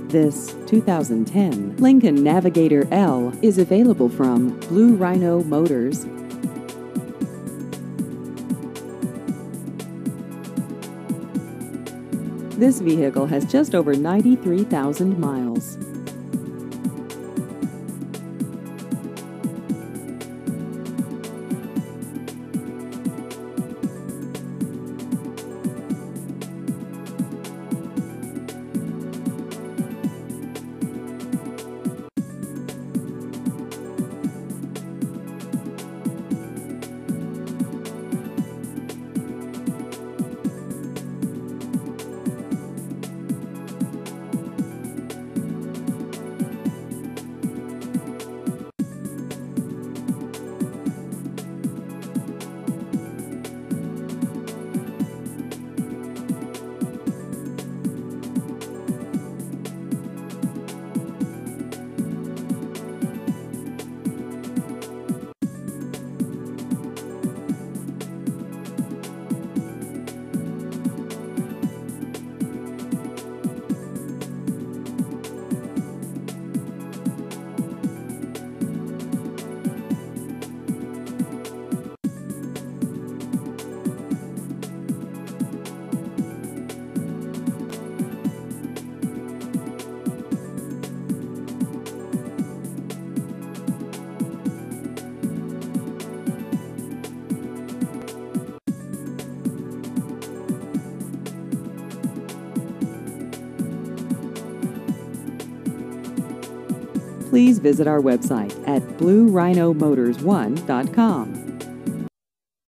This 2010 Lincoln Navigator L is available from Blue Rhino Motors. This vehicle has just over 93,000 miles. Please visit our website at bluerhinomotors1.com.